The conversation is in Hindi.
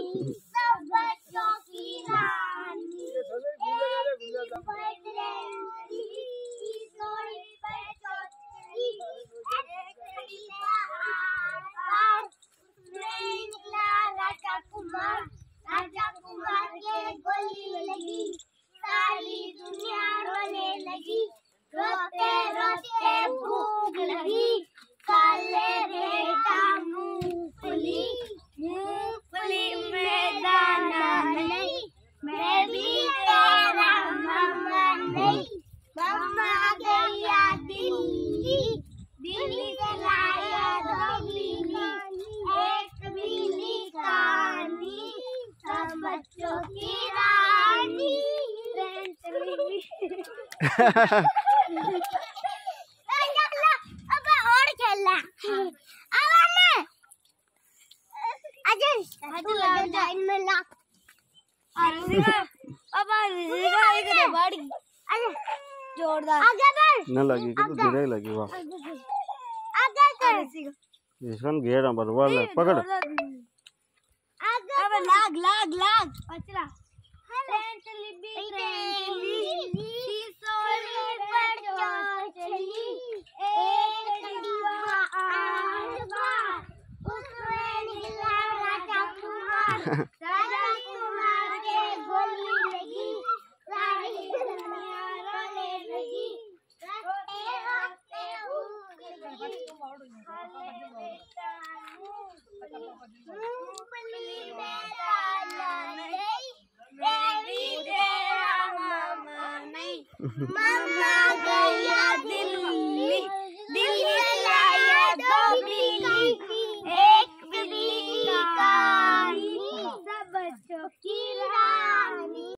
सब बच्चों की रानी, राजा कुमार के गोली लगी, सारी दुनिया रोने लगी, रोते रोते भूख लगी, काले बेटा मूंगफली, मूंगफली में दाना नहीं, मैं भी तेरा मामा नहीं, मामा गया दिल्ली, दिल्ली से लाया दो बिल्ली, एक बिल्ली कहानी, सब बच्चों की रानी। अब और खेलना, अब आना, अजय टाइम में ला, अब एक बड़ी जोरदार आगे बढ़, न लगी कि तो धीरे लगी वाह, आगे कर, इसकन घेरा बरवाल पकड़, अब लाग लाग लाग पचरा, फ्रेंडली सोनी पर चली, एक दीवा आठ बार, उसमें निकला राजा कुमार, राजा कुमार के गोली लगी, सारी दुनिया रोने लगी, रोते रोते भूख लगी, मूंगफली में दाना नहीं, मैं भी तेरा मामा नहीं, मामा गया दिल्ली, दिल्ली से लाया दो बिल्ली, एक बिल्ली कहानी, सब बच्चों की रानी।